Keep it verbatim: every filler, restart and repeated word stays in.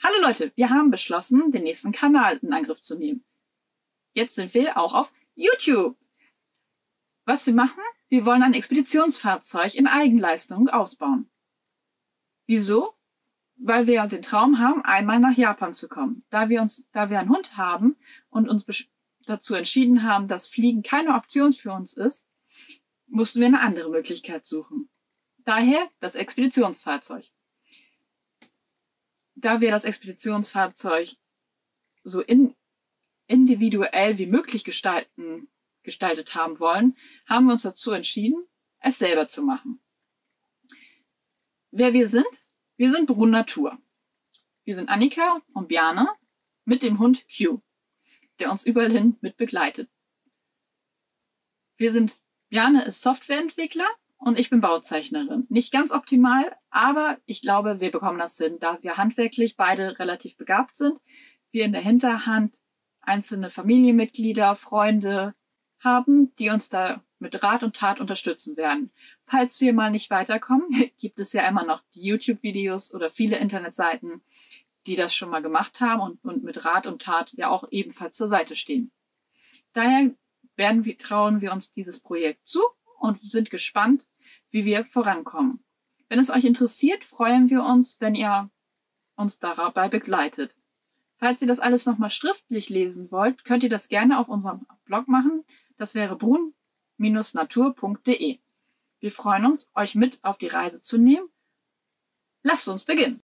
Hallo Leute, wir haben beschlossen, den nächsten Kanal in Angriff zu nehmen. Jetzt sind wir auch auf YouTube. Was wir machen? Wir wollen ein Expeditionsfahrzeug in Eigenleistung ausbauen. Wieso? Weil wir den Traum haben, einmal nach Japan zu kommen. Da wir uns, da wir einen Hund haben und uns dazu entschieden haben, dass Fliegen keine Option für uns ist, mussten wir eine andere Möglichkeit suchen. Daher das Expeditionsfahrzeug. Da wir das Expeditionsfahrzeug so in, individuell wie möglich gestalten, gestaltet haben wollen, haben wir uns dazu entschieden, es selber zu machen. Wer wir sind? Wir sind Brun Natur. Wir sind Annika und Bjarne mit dem Hund Q, der uns überall hin mit begleitet. Wir sind, Bjarne ist Softwareentwickler und ich bin Bauzeichnerin. Nicht ganz optimal, aber ich glaube, wir bekommen das hin, da wir handwerklich beide relativ begabt sind. Wir in der Hinterhand einzelne Familienmitglieder, Freunde haben, die uns da mit Rat und Tat unterstützen werden. Falls wir mal nicht weiterkommen, gibt es ja immer noch die YouTube-Videos oder viele Internetseiten, die das schon mal gemacht haben und, und mit Rat und Tat ja auch ebenfalls zur Seite stehen. Daher werden wir, trauen wir uns dieses Projekt zu und sind gespannt, wie wir vorankommen. Wenn es euch interessiert, freuen wir uns, wenn ihr uns dabei begleitet. Falls ihr das alles nochmal schriftlich lesen wollt, könnt ihr das gerne auf unserem Blog machen. Das wäre brun Bindestrich natur Punkt de. Wir freuen uns, euch mit auf die Reise zu nehmen. Lasst uns beginnen!